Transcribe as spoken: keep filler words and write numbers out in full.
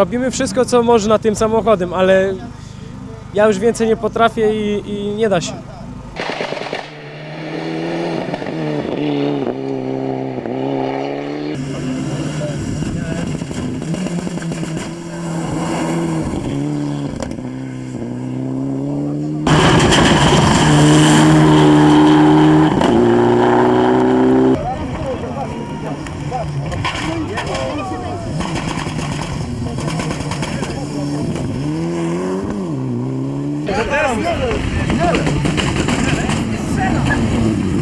robimy wszystko, co można tym samochodem, ale ja już więcej nie potrafię i, i nie da się. Teraz nie, nie, nie.